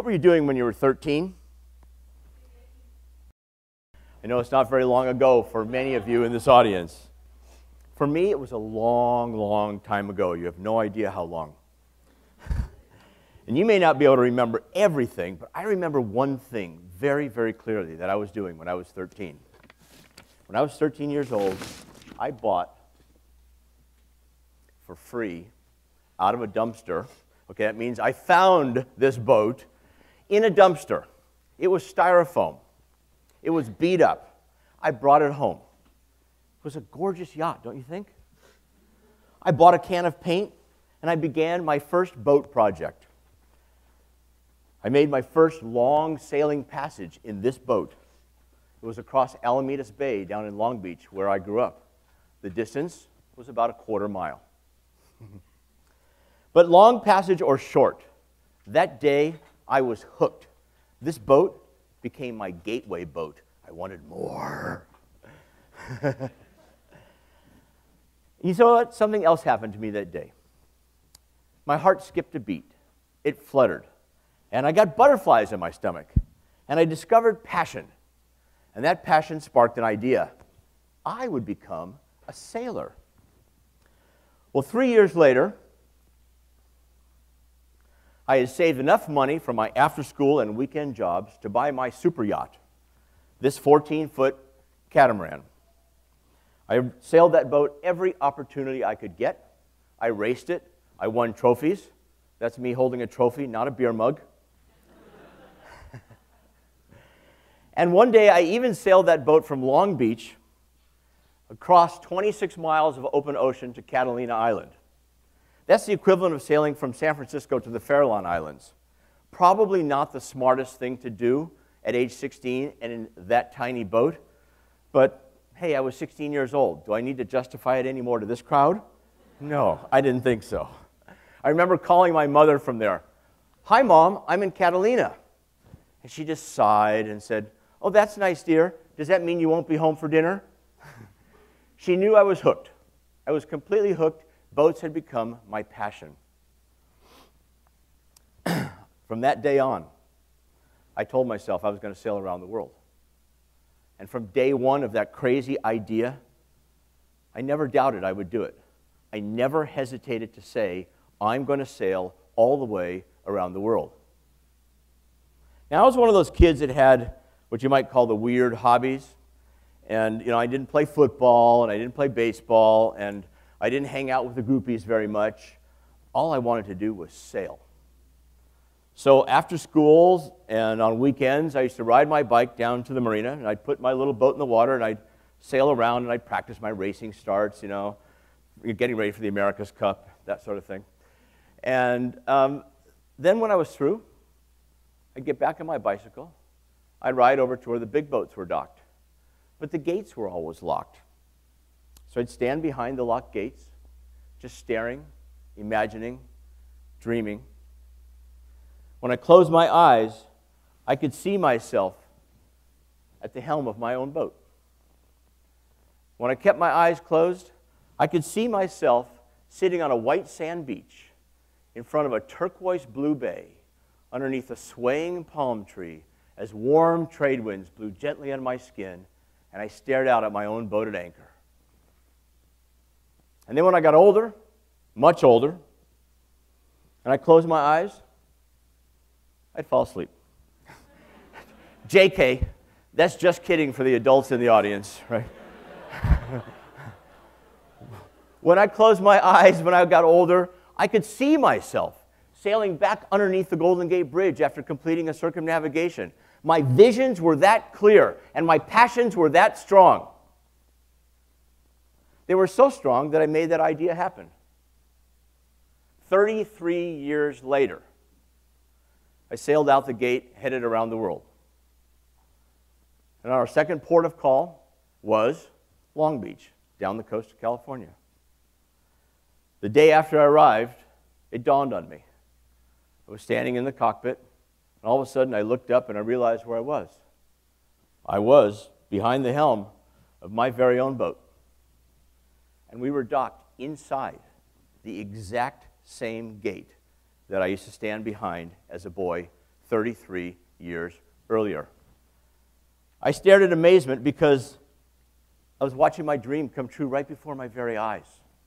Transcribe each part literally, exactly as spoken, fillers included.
were you doing when you were thirteen? I know it's not very long ago for many of you in this audience. For me, it was a long, long time ago. You have no idea how long. And you may not be able to remember everything, but I remember one thing very, very clearly that I was doing when I was thirteen. When I was thirteen years old, I bought for free out of a dumpster. Okay, that means I found this boat in a dumpster. It was styrofoam. It was beat up. I brought it home. It was a gorgeous yacht, don't you think? I bought a can of paint, and I began my first boat project. I made my first long sailing passage in this boat. It was across Alamedas Bay down in Long Beach, where I grew up. The distance was about a quarter mile. But long passage or short, that day I was hooked. This boat became my gateway boat. I wanted more. You know what? Something else happened to me that day. My heart skipped a beat. It fluttered. And I got butterflies in my stomach. And I discovered passion. And that passion sparked an idea. I would become a sailor. Well, three years later, I had saved enough money from my after-school and weekend jobs to buy my super yacht, this fourteen-foot catamaran. I sailed that boat every opportunity I could get. I raced it. I won trophies. That's me holding a trophy, not a beer mug. And one day, I even sailed that boat from Long Beach across twenty-six miles of open ocean to Catalina Island. That's the equivalent of sailing from San Francisco to the Farallon Islands. Probably not the smartest thing to do at age sixteen and in that tiny boat, but hey, I was sixteen years old. Do I need to justify it anymore to this crowd? No, I didn't think so. I remember calling my mother from there. Hi, Mom, I'm in Catalina. And she just sighed and said, oh, that's nice, dear. Does that mean you won't be home for dinner? She knew I was hooked. I was completely hooked. Boats had become my passion. From that day on, I told myself I was going to sail around the world. And from day one of that crazy idea, I never doubted I would do it. I never hesitated to say, I'm going to sail all the way around the world. Now, I was one of those kids that had what you might call the weird hobbies. And, you know, I didn't play football, and I didn't play baseball, and I didn't hang out with the groupies very much. All I wanted to do was sail. So after schools and on weekends, I used to ride my bike down to the marina, and I'd put my little boat in the water, and I'd sail around, and I'd practice my racing starts, you know, getting ready for the America's Cup, that sort of thing. And um, then when I was through, I'd get back on my bicycle. I'd ride over to where the big boats were docked. But the gates were always locked. So I'd stand behind the locked gates, just staring, imagining, dreaming. When I closed my eyes, I could see myself at the helm of my own boat. When I kept my eyes closed, I could see myself sitting on a white sand beach in front of a turquoise blue bay underneath a swaying palm tree as warm trade winds blew gently on my skin, and I stared out at my own boat at anchor. And then when I got older, much older, and I closed my eyes, I'd fall asleep. J K, that's just kidding for the adults in the audience, right? When I closed my eyes, when I got older, I could see myself sailing back underneath the Golden Gate Bridge after completing a circumnavigation. My visions were that clear, and my passions were that strong. They were so strong that I made that idea happen. thirty-three years later, I sailed out the gate, headed around the world. And our second port of call was Long Beach, down the coast of California. The day after I arrived, it dawned on me. I was standing in the cockpit, and all of a sudden I looked up and I realized where I was. I was behind the helm of my very own boat. And we were docked inside the exact same gate that I used to stand behind as a boy thirty-three years earlier. I stared in amazement because I was watching my dream come true right before my very eyes.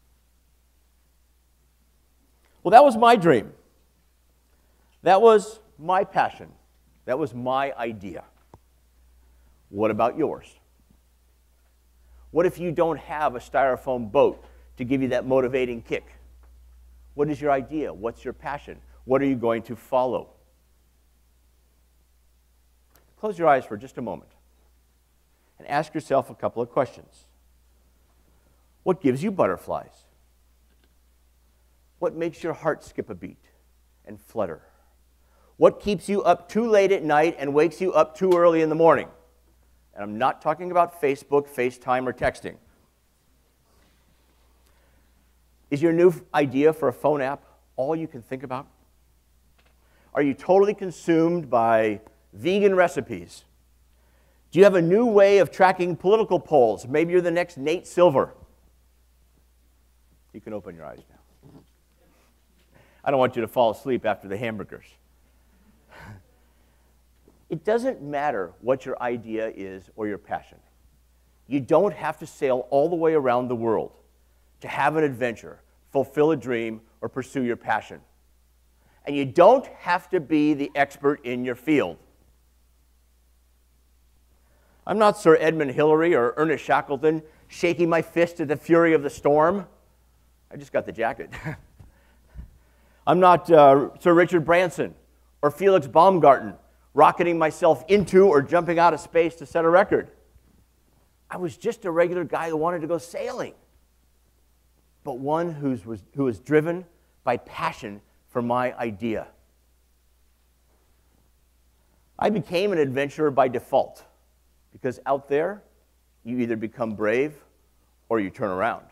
Well, that was my dream. That was my passion. That was my idea. What about yours? What if you don't have a styrofoam boat to give you that motivating kick? What is your idea? What's your passion? What are you going to follow? Close your eyes for just a moment and ask yourself a couple of questions. What gives you butterflies? What makes your heart skip a beat and flutter? What keeps you up too late at night and wakes you up too early in the morning? And I'm not talking about Facebook, FaceTime, or texting. Is your new idea for a phone app all you can think about? Are you totally consumed by vegan recipes? Do you have a new way of tracking political polls? Maybe you're the next Nate Silver. You can open your eyes now. I don't want you to fall asleep after the hamburgers. It doesn't matter what your idea is or your passion. You don't have to sail all the way around the world to have an adventure, fulfill a dream, or pursue your passion. And you don't have to be the expert in your field. I'm not Sir Edmund Hillary or Ernest Shackleton shaking my fist at the fury of the storm. I just got the jacket. I'm not uh, Sir Richard Branson or Felix Baumgarten rocketing myself into or jumping out of space to set a record. I was just a regular guy who wanted to go sailing, but one who's, was, who was driven by passion for my idea. I became an adventurer by default, because out there, you either become brave or you turn around.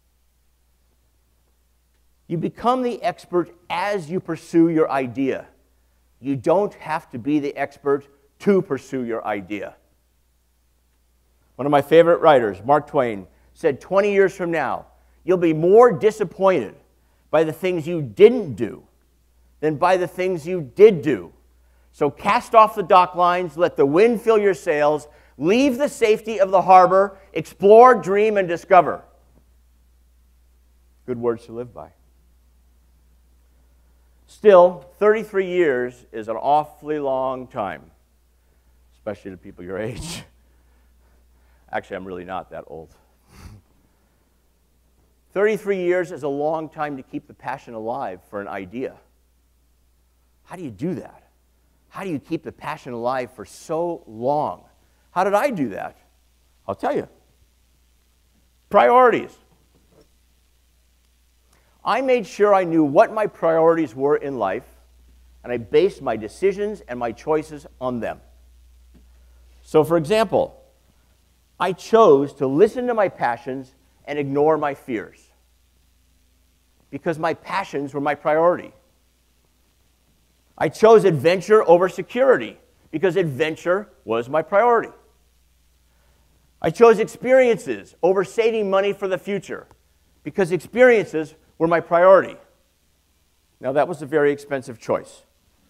You become the expert as you pursue your idea. You don't have to be the expert to pursue your idea. One of my favorite writers, Mark Twain, said twenty years from now, you'll be more disappointed by the things you didn't do than by the things you did do. So cast off the dock lines, let the wind fill your sails, leave the safety of the harbor, explore, dream, and discover. Good words to live by. Still, thirty-three years is an awfully long time, especially to people your age. Actually, I'm really not that old. thirty-three years is a long time to keep the passion alive for an idea. How do you do that? How do you keep the passion alive for so long? How did I do that? I'll tell you. Priorities. I made sure I knew what my priorities were in life, and I based my decisions and my choices on them. So, for example, I chose to listen to my passions and ignore my fears, because my passions were my priority. I chose adventure over security, because adventure was my priority. I chose experiences over saving money for the future, because experiences were my priority. Now, that was a very expensive choice.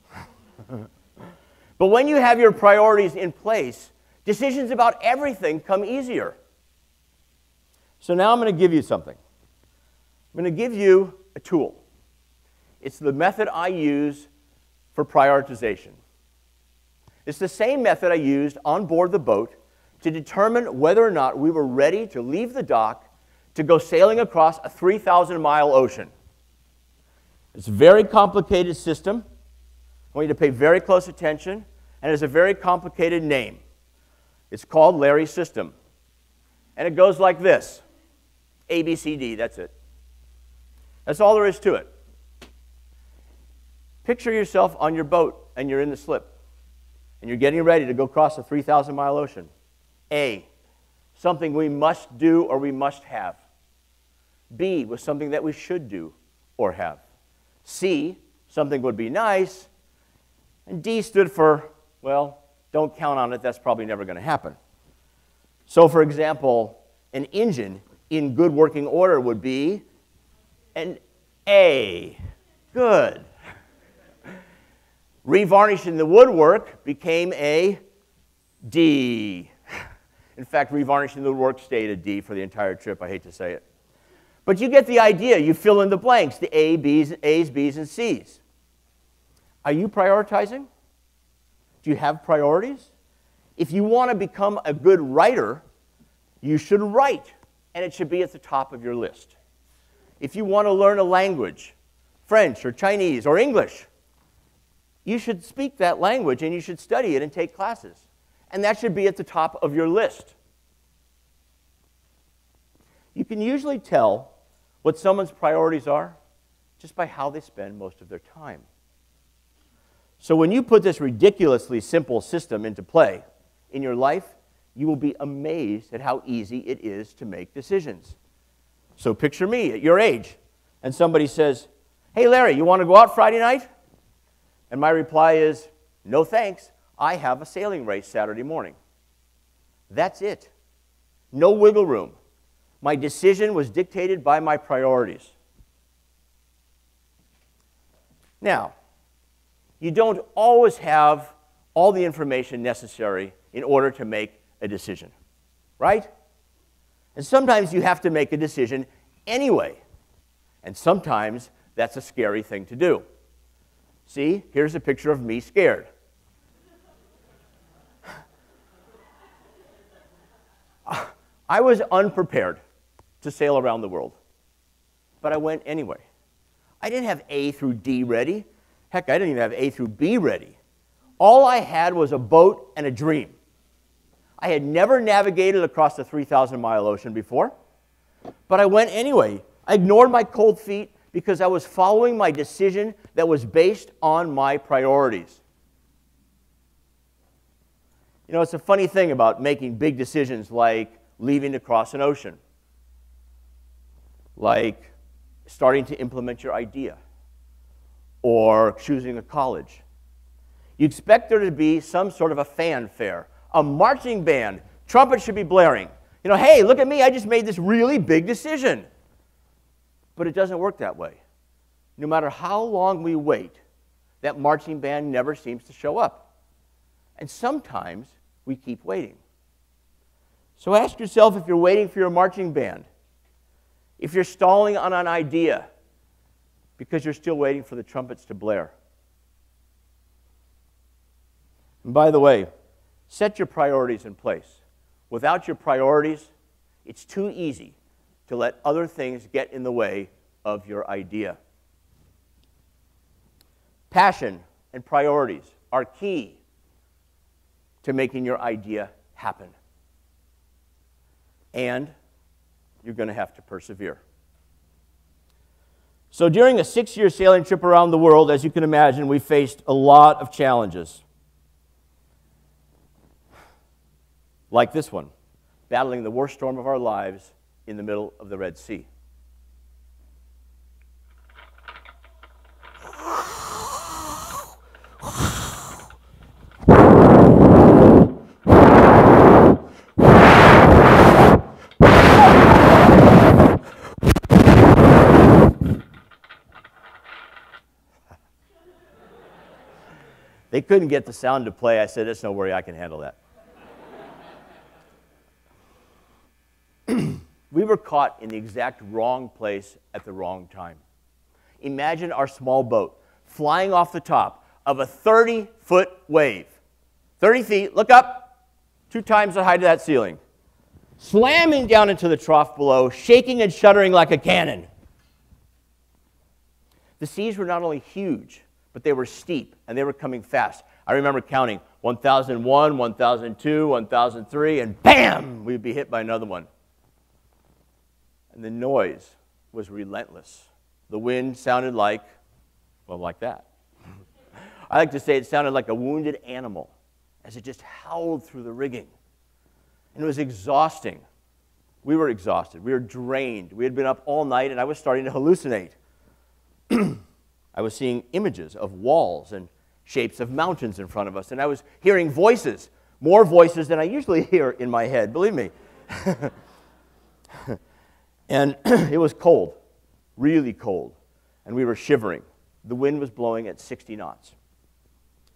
But when you have your priorities in place, decisions about everything come easier. So now I'm going to give you something. I'm going to give you a tool. It's the method I use for prioritization. It's the same method I used on board the boat to determine whether or not we were ready to leave the dock to go sailing across a three thousand mile ocean. It's a very complicated system. I want you to pay very close attention, and it has a very complicated name. It's called Larry's system. And it goes like this. A, B, C, D, that's it. That's all there is to it. Picture yourself on your boat, and you're in the slip, and you're getting ready to go across a three thousand mile ocean. A, something we must do or we must have. B was something that we should do or have. C, something would be nice. And D stood for, well, don't count on it, that's probably never going to happen. So, for example, an engine in good working order would be an A. Good. Revarnishing the woodwork became a D. In fact, revarnishing the woodwork stayed a D for the entire trip. I hate to say it. But you get the idea. You fill in the blanks, the A, B's, A's, B's, and C's. Are you prioritizing? Do you have priorities? If you want to become a good writer, you should write, and it should be at the top of your list. If you want to learn a language, French or Chinese or English, you should speak that language and you should study it and take classes. And that should be at the top of your list. You can usually tell what someone's priorities are just by how they spend most of their time. So when you put this ridiculously simple system into play in your life, you will be amazed at how easy it is to make decisions. So picture me at your age, and somebody says, "Hey Larry, you want to go out Friday night?" And my reply is, "No thanks, I have a sailing race Saturday morning." That's it. No wiggle room. My decision was dictated by my priorities. Now, you don't always have all the information necessary in order to make a decision, right? And sometimes you have to make a decision anyway. And sometimes that's a scary thing to do. See, here's a picture of me scared. I was unprepared to sail around the world, but I went anyway. I didn't have A through D ready. Heck, I didn't even have A through B ready. All I had was a boat and a dream. I had never navigated across the three thousand mile ocean before, but I went anyway. I ignored my cold feet because I was following my decision that was based on my priorities. You know, it's a funny thing about making big decisions like leaving to cross an ocean, like starting to implement your idea, or choosing a college. You expect there to be some sort of a fanfare, a marching band, trumpets should be blaring. You know, hey, look at me, I just made this really big decision. But it doesn't work that way. No matter how long we wait, that marching band never seems to show up. And sometimes we keep waiting. So ask yourself if you're waiting for your marching band, if you're stalling on an idea because you're still waiting for the trumpets to blare. And by the way, set your priorities in place. Without your priorities, it's too easy to let other things get in the way of your idea. Passion and priorities are key to making your idea happen. And you're going to have to persevere. So during a six-year sailing trip around the world, as you can imagine, we faced a lot of challenges. Like this one, battling the worst storm of our lives in the middle of the Red Sea. They couldn't get the sound to play. I said, "It's no worry, I can handle that." We were caught in the exact wrong place at the wrong time. Imagine our small boat flying off the top of a thirty foot wave. thirty feet, look up, two times the height of that ceiling. Slamming down into the trough below, shaking and shuddering like a cannon. The seas were not only huge, but they were steep, and they were coming fast. I remember counting one thousand one, one thousand two, one thousand three, and bam, we'd be hit by another one. And the noise was relentless. The wind sounded like, well, like that. I like to say it sounded like a wounded animal as it just howled through the rigging. And it was exhausting. We were exhausted. We were drained. We had been up all night, and I was starting to hallucinate. I was seeing images of walls and shapes of mountains in front of us, and I was hearing voices, more voices than I usually hear in my head, believe me. And it was cold, really cold, and we were shivering. The wind was blowing at sixty knots.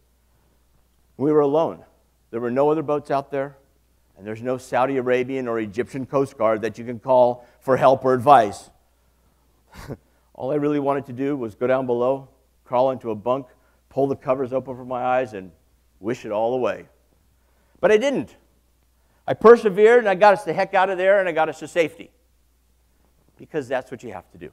We were alone. There were no other boats out there, and there's no Saudi Arabian or Egyptian Coast Guard that you can call for help or advice. All I really wanted to do was go down below, crawl into a bunk, pull the covers open from my eyes, and wish it all away. But I didn't. I persevered, and I got us the heck out of there, and I got us to safety. Because that's what you have to do.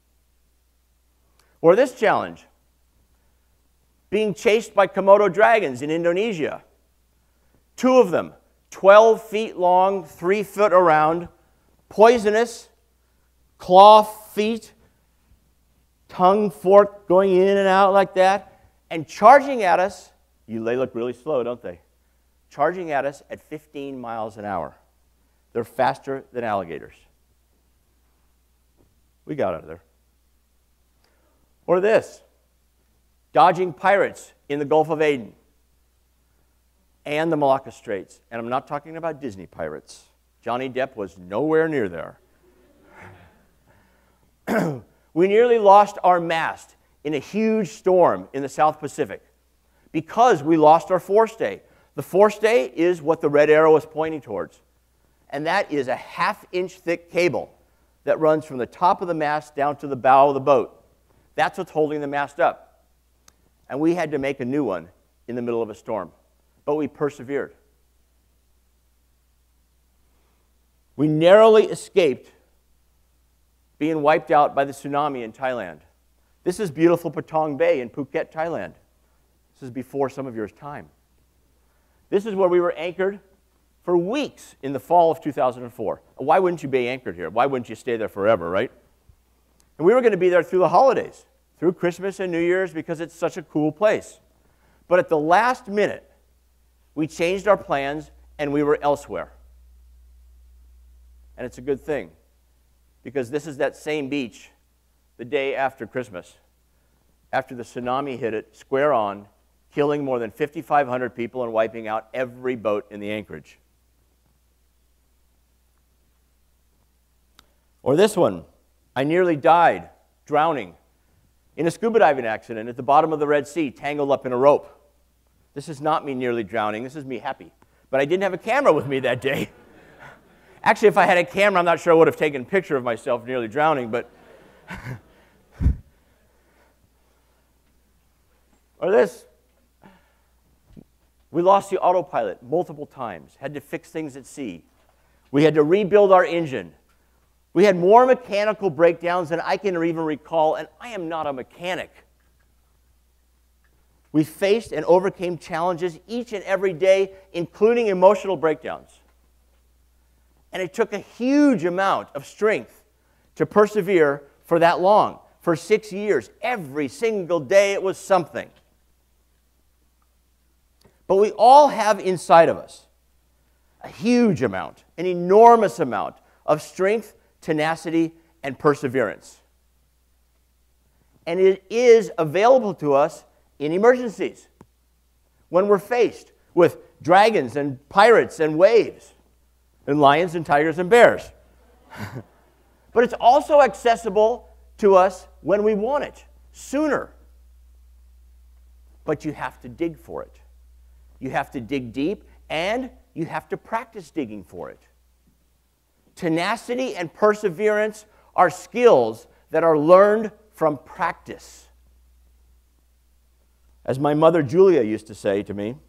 Or this challenge, being chased by Komodo dragons in Indonesia. Two of them, twelve feet long, three foot around, poisonous, claw feet, tongue fork going in and out like that, and charging at us. You, they look really slow, don't they? Charging at us at fifteen miles an hour. They're faster than alligators. We got out of there. Or this, dodging pirates in the Gulf of Aden and the Malacca Straits. And I'm not talking about Disney pirates. Johnny Depp was nowhere near there. We nearly lost our mast in a huge storm in the South Pacific because we lost our forestay. The forestay is what the red arrow is pointing towards. And that is a half-inch thick cable that runs from the top of the mast down to the bow of the boat. That's what's holding the mast up. And we had to make a new one in the middle of a storm. But we persevered. We narrowly escaped being wiped out by the tsunami in Thailand. This is beautiful Patong Bay in Phuket, Thailand. This is before some of your time. This is where we were anchored for weeks in the fall of two thousand four. Why wouldn't you be anchored here? Why wouldn't you stay there forever, right? And we were going to be there through the holidays, through Christmas and New Year's, because it's such a cool place. But at the last minute, we changed our plans and we were elsewhere. And it's a good thing, because this is that same beach the day after Christmas, after the tsunami hit it, square on, killing more than fifty-five hundred people and wiping out every boat in the anchorage. Or this one, I nearly died drowning in a scuba diving accident at the bottom of the Red Sea, tangled up in a rope. This is not me nearly drowning, this is me happy. But I didn't have a camera with me that day. Actually, if I had a camera, I'm not sure I would have taken a picture of myself nearly drowning, but... Or this. We lost the autopilot multiple times, had to fix things at sea. We had to rebuild our engine. We had more mechanical breakdowns than I can even recall, and I am not a mechanic. We faced and overcame challenges each and every day, including emotional breakdowns. And it took a huge amount of strength to persevere for that long. For six years, every single day it was something. But we all have inside of us a huge amount, an enormous amount of strength, tenacity, and perseverance. And it is available to us in emergencies, when we're faced with dragons and pirates and waves, and lions and tigers and bears. But it's also accessible to us when we want it, sooner. But you have to dig for it. You have to dig deep, and you have to practice digging for it. Tenacity and perseverance are skills that are learned from practice. As my mother Julia used to say to me,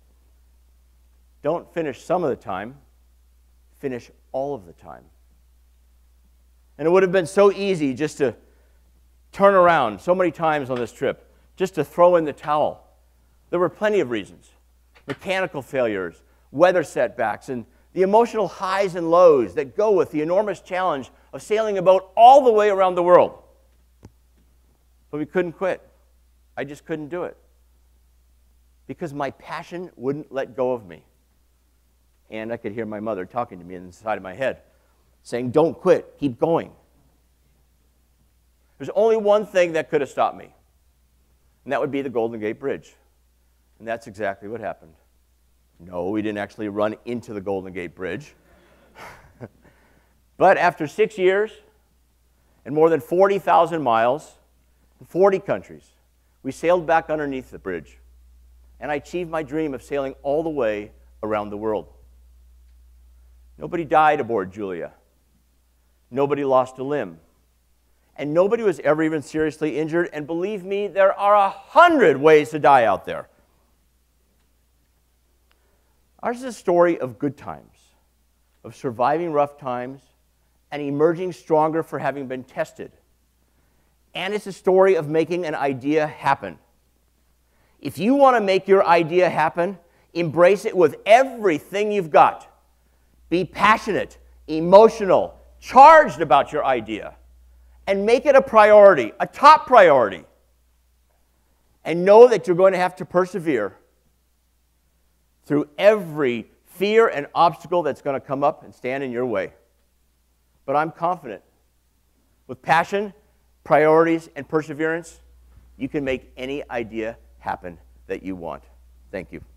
don't finish some of the time, finish all of the time. And it would have been so easy just to turn around so many times on this trip, just to throw in the towel. There were plenty of reasons. Mechanical failures, weather setbacks, and the emotional highs and lows that go with the enormous challenge of sailing a boat all the way around the world. But we couldn't quit. I just couldn't do it. Because my passion wouldn't let go of me. And I could hear my mother talking to me inside of my head, saying, don't quit, keep going. There's only one thing that could have stopped me, and that would be the Golden Gate Bridge. And that's exactly what happened. No, we didn't actually run into the Golden Gate Bridge. But after six years and more than forty thousand miles in forty countries, we sailed back underneath the bridge. and I achieved my dream of sailing all the way around the world. Nobody died aboard Julia. Nobody lost a limb. And nobody was ever even seriously injured, and believe me, there are a hundred ways to die out there. Ours is a story of good times, of surviving rough times, and emerging stronger for having been tested. And it's a story of making an idea happen. If you want to make your idea happen, embrace it with everything you've got. Be passionate, emotional, charged about your idea, and make it a priority, a top priority. And know that you're going to have to persevere through every fear and obstacle that's going to come up and stand in your way. But I'm confident, with passion, priorities, and perseverance, you can make any idea happen that you want. Thank you.